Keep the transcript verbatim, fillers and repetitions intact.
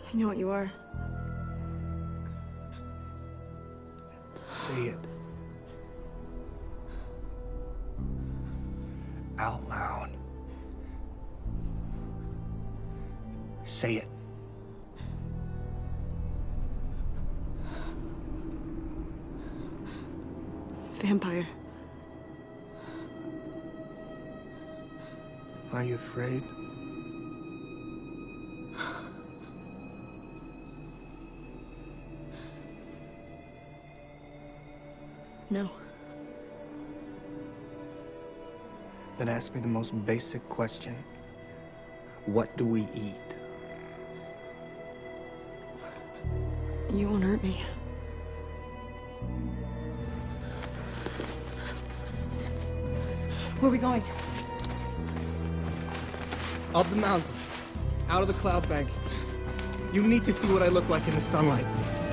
I know what you are. Say it. Out loud. Say it. Vampire. Are you afraid? No. Then ask me the most basic question. What do we eat? You won't hurt me. Where are we going? Up the mountain. Out of the cloud bank. You need to see what I look like in the sunlight.